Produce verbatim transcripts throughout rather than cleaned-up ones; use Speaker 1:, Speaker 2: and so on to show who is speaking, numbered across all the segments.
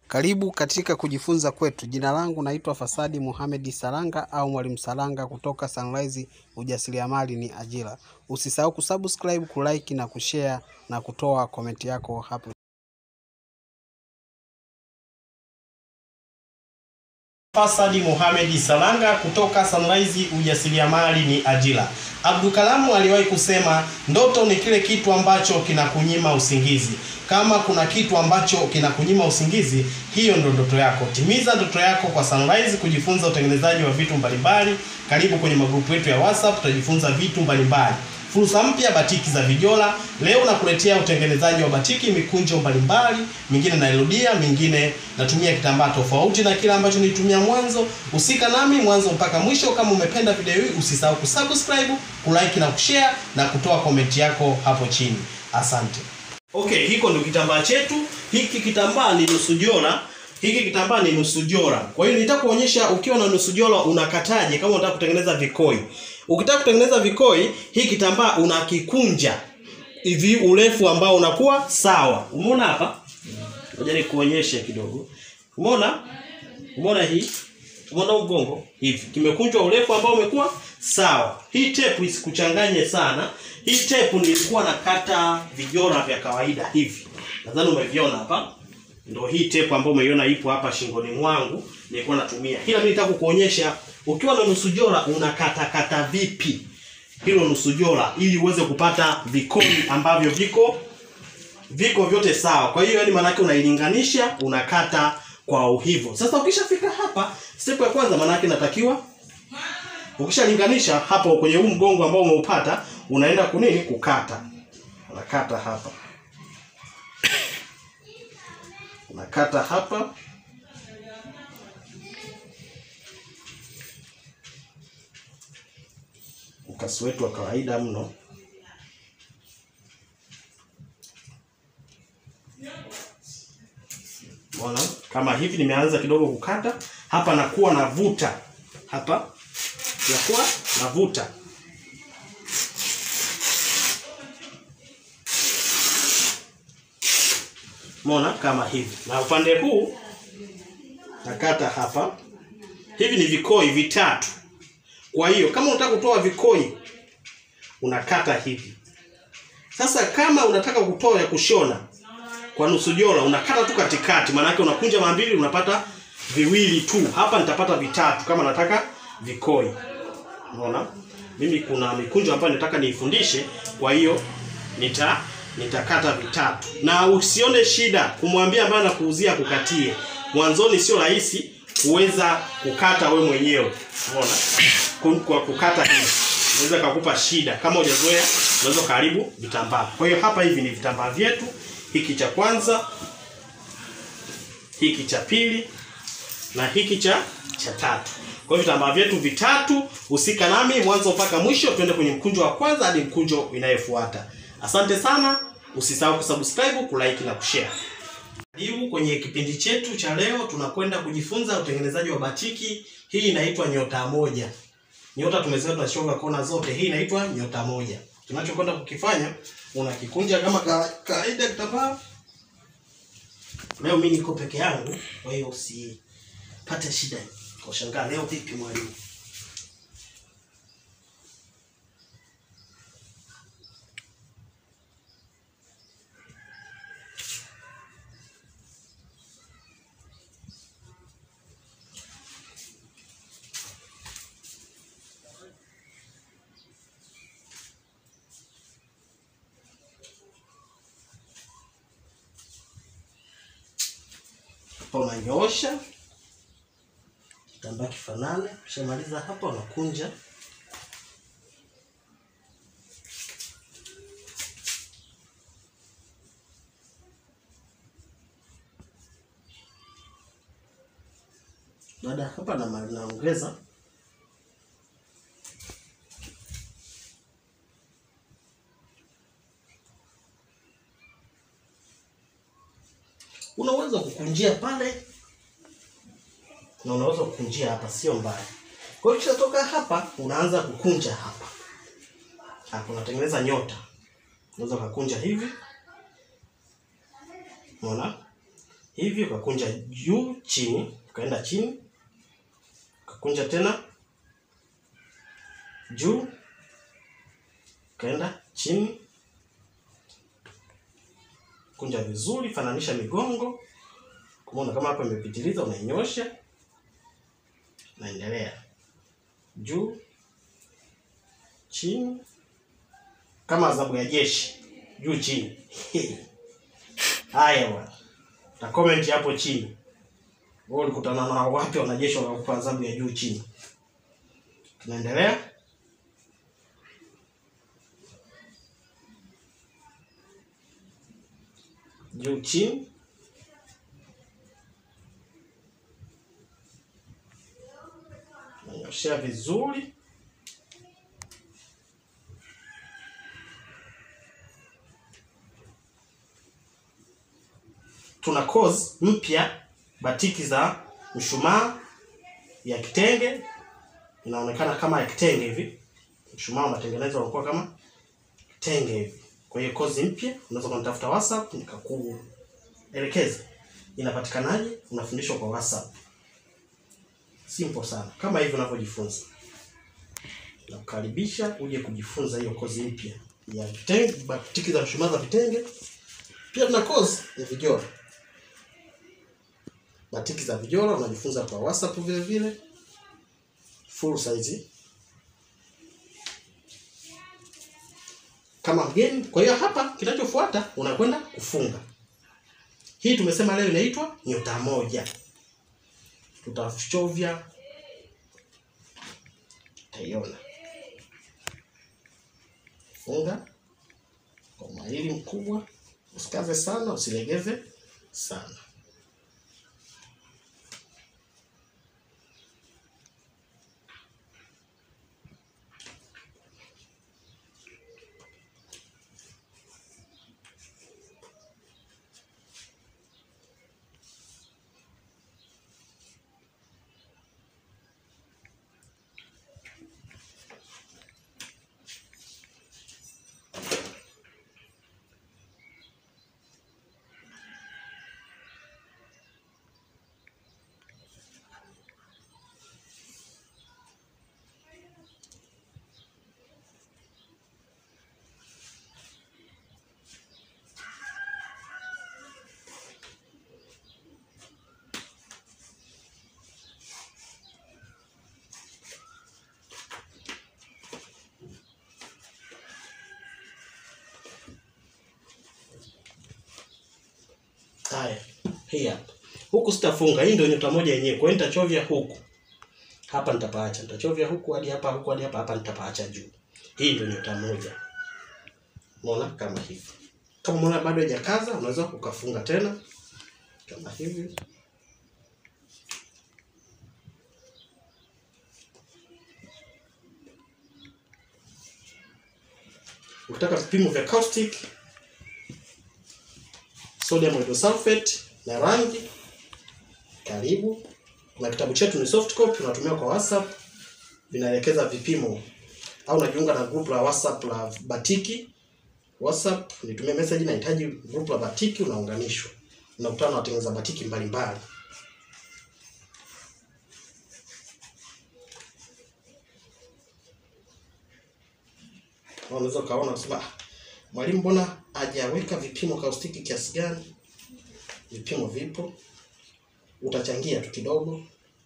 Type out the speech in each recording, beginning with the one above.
Speaker 1: Karibu katika kujifunza kwetu. Jina langu naitwa Fasadi Mohamed Salanga au Mwalimu Salanga kutoka Sunrise Ujasiriamali ni Ajira. Usisahau kusubscribe, kulike na kushare na kutoa comment yako hapo.
Speaker 2: Fasadi Mohamed Salanga kutoka Sunrise Ujasiriamali ni Ajira. Abdul Kalamu aliwahi kusema ndoto ni kile kitu ambacho kinakunyima usingizi. Kama kuna kitu ambacho kinakunyima usingizi, hiyo ndo ndoto yako. Timiza ndoto yako kwa Sunrise kujifunza utengenezaji wa vitu mbalimbali. Karibu kwenye magrupu yetu ya WhatsApp, tutajifunza vitu mbalimbali. Fursa mpya, batiki za Vijola. Leo nakuletea utengenezaji wa batiki mikunjo mbalimbali, mingine nairudia, mingine natumia kitambaa tofauti na kila ambacho nilitumia mwanzo. Usika nami mwanzo mpaka mwisho. Kama umependa video hii, usisahau kusubscribe, kulike na kushare na kutoa comment yako hapo chini. Asante. Okay, hiko ndio kitambaa chetu. Hiki kitambaa ni nusu jora. Hiki kitambaa ni nusu jora. Kwa hiyo nitakuonyesha ukiwa na nusu jora unakataje kama unataka kutengeneza vikoi. Ukitaka kutengeneza vikoi, hii kitambaa unakikunja hivi urefu ambao unakuwa sawa. Umeona hapa? Ngoja nikuonyeshe kidogo. Umeona? Umeona hii? Umeona mgongo? Hivi. Kimekunjwa urefu ambao umekuwa sawa. Hii tape isikuchanganye sana. Hii tape nilikuwa nakata vijora vya kawaida hivi. Nadhani umeviona hapa. Ndio hii tape ambayo umeiona ipo hapa shingoni mwangu nilikuwa natumia. Ila mimi nataka kukuonyesha ukiwa na nusu jora unakata kata vipi hilo nusu jora ili uweze kupata vikoi ambavyo viko viko vyote sawa. Kwa hiyo yani maana yake unailinganisha, unakata kwa hivyo. Sasa ukishafika hapa, step ya kwanza maana yake natakiwa ukishalinganisha hapo kwenye huu mgongo ambao umeupata, unaenda kunini kukata. Unakata hapa. Unakata hapa. Mkasi wetu wa kawaida mno. Mbona kama hivi nimeanza kidogo kukata, hapa nakuwa navuta. Hapa nakuwa navuta. Mbona kama hivi. Na upande huu nakata hapa. Hivi ni vikoi vitatu. Kwa hiyo kama unataka kutoa vikoi unakata hivi. Sasa kama unataka kutoa ya kushona kwa nusu jora unakata tu katikati, maana yake unakunja mara mbili unapata viwili tu. Hapa nitapata vitatu kama nataka vikoi. Unaona? Mimi kuna mikunjo hapa nataka niifundishe, kwa hiyo nita nitakata vitatu. Na usione shida kumwambia ambaye anakuuzia kukatie. Mwanzoni sio rahisi kuweza kukata we mwenyewe. Unaona? Kwa kukata hivi unaweza kukupa shida kama hujazoea, unaweza karibu vitambaa. Kwa hiyo hapa hivi ni vitambaa vyetu. Hiki cha kwanza, hiki cha pili na hiki cha cha tatu. Kwa hiyo vitambaa vyetu vitatu. Usika nami mwanzo mpaka mwisho, tuende kwenye mkunjo wa kwanza hadi mkunjo inayofuata. Asante sana. Usisahau kusubscribe, kulike na kushare. Karibu kwenye kipindi chetu cha leo. Tunakwenda kujifunza utengenezaji wa batiki. Hii inaitwa nyota moja. Nyota tumezoea tunashonga kona zote. Hii inaitwa nyota moja. Tunachokwenda kukifanya, unakikunja kama kawaida kitambaa. Leo mimi niko peke yangu, kwa hiyo usipate shida. Kwa shangaa leo vipi mwalimu? Hapa unanyoosha kitambaa kifanane. Ukishamaliza hapa unakunja. Baada hapa na naongeza unaweza kukunjia pale na unaweza kukunjia hapa, sio mbaya. Kwa hiyo ukishatoka hapa unaanza kukunja hapa. Hapo unatengeneza nyota. Unaweza kukunja hivi. Unaona? hivi, ukakunja juu chini, ukaenda chini, ukakunja tena juu, ukaenda chini. Kunja vizuri, fananisha migongo. Umeona kama hapa imepitiliza, unainyosha. Naendelea juu chini, kama adhabu ya jeshi, juu chini. Haya bwana, na comment hapo chini, wewe ulikutana na wapi wanajeshi wanakupa adhabu ya juu chini? Tunaendelea juu chini, nanyoshea vizuri. Tuna course mpya, batiki za mshumaa ya kitenge, inaonekana kama ya kitenge hivi. Mshumaa unatengenezwa unakuwa kama kitenge hivi. Kwa hiyo course mpya, unaweza kunitafuta WhatsApp nikakuelekeza inapatikanaje. Unafundishwa kwa WhatsApp, simple sana, kama hivi unavyojifunza. Nakukaribisha uje kujifunza hiyo course mpya ya kitenge, batiki za mshumaa za vitenge. Pia tuna course ya vijora, batiki za vijora unajifunza kwa WhatsApp vile vile, full size kama mgeni. Kwa hiyo hapa kinachofuata unakwenda kufunga. Hii tumesema leo inaitwa nyota moja. Tutachovya, taiona. Funga kwa mahiri mkubwa, usikaze sana, usilegeze sana. Haya, hii hapa. Huku sitafunga, hii ndio nyota moja yenyewe. Kwa hiyo nitachovya huku. Hapa nitapaacha. Nitachovya huku hadi hapa, huku hadi hapa, hapa nitapaacha juu. Hii ndio nyota moja. Unaona kama hivi. Kama unaona bado haijakaza, unaweza ukafunga tena kama hivi. Ukitaka vipimo vya caustic, sodium hydrosulfate na rangi, karibu. Na kitabu chetu ni soft copy, tunatumia kwa WhatsApp, vinaelekeza vipimo. Au unajiunga na group la WhatsApp la batiki. WhatsApp nitumie message, nahitaji group la batiki, unaunganishwa. Unakutana na watengeneza batiki mbalimbali. Unaweza kaona kusema, mwalimu mbona hajaweka vipimo kaustiki kiasi gani? Vipimo vipo. Utachangia tu kidogo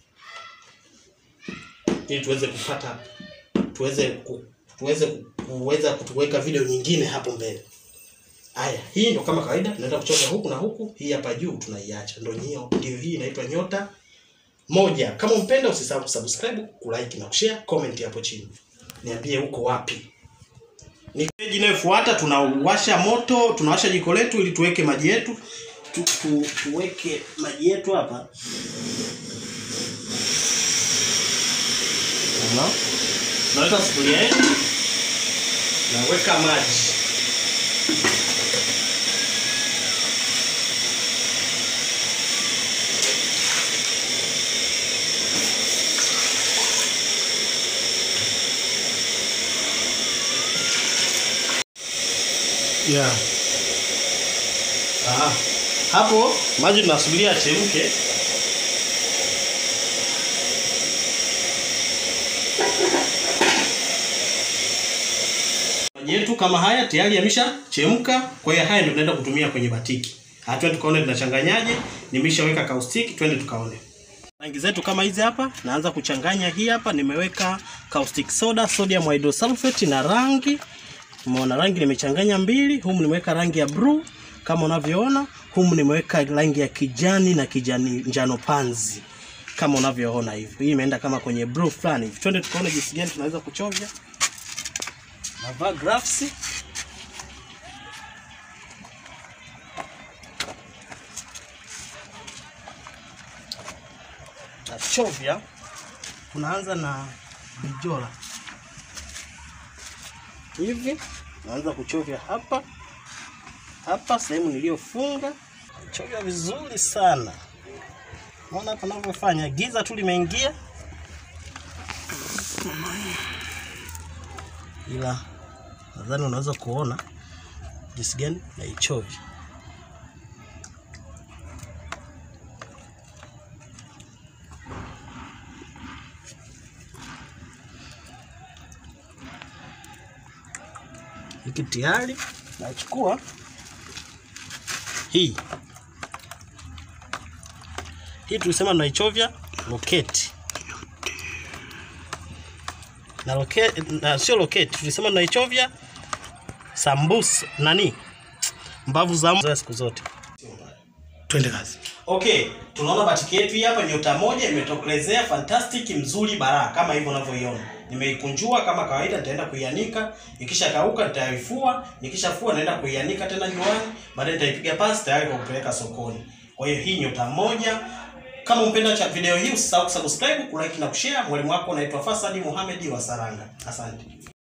Speaker 2: ili tuweze kupata tuweze ku, tuweze kuweza kutuweka video nyingine hapo mbele. Haya, hii ndio kama kawaida tunaenda kuchora huku na huku. Hii hapa juu tunaiacha. Ndio hiyo, ndio hii inaitwa nyota moja. Kama umpenda usisahau kusubscribe, kulike na kushare, comment hapo chini. Niambie uko wapi. Ni peji inayofuata, tunawasha moto, tunawasha jiko letu ili tuweke maji yetu. Tu, tu, tuweke maji yetu hapa. Unaona? Tunaweka sufuria yetu. Naweka maji. Yeah. Ah. Hapo maji tunasubiria chemke. Maji yetu kama haya tayari yamesha chemka, kwa hiyo haya ndio tunaenda kutumia kwenye batiki. Hatua tukaone tunachanganyaje. Nimeshaweka kaustiki, twende tukaone. Rangi zetu kama hizi hapa, naanza kuchanganya. Hii hapa nimeweka caustic soda, sodium hydrosulfate na rangi. Umeona rangi nimechanganya mbili. Humu nimeweka rangi ya blue kama unavyoona. Humu nimeweka rangi ya kijani na kijani njano panzi kama unavyoona hivi. Hii imeenda kama kwenye blue fulani hivi. Twende tukaone jinsi gani tunaweza kuchovya. Navaa gloves. Chovya, tunaanza na bijola hivi, naanza kuchovya hapa hapa sehemu niliyofunga. Chovya vizuri sana. Unaona hapa ninavyofanya, giza tu limeingia, ila nadhani unaweza kuona jinsi gani naichovya. Hiki tayari, nachukua hii. Hii tulisema tunaichovya loketi. Na loketi na sio loketi, tulisema tunaichovya sambusa nani? Mbavu za siku zote. Twende kazi. Okay, tunaona batiki yetu hapa nyota moja imetokelezea fantastic, mzuri bara kama hivyo unavyoiona. Nimeikunjua kama kawaida, nitaenda kuianika. Ikisha kauka nitaifua, nikishafua naenda kuianika tena juani, baadaye nitaipiga pasi tayari kwa kupeleka sokoni. Kwa hiyo hii nyota moja. Kama umpenda cha video hii usisahau kusubscribe, kulike na kushare. Mwalimu wako naitwa Fasadi Mohamed wa Saranga. Asante.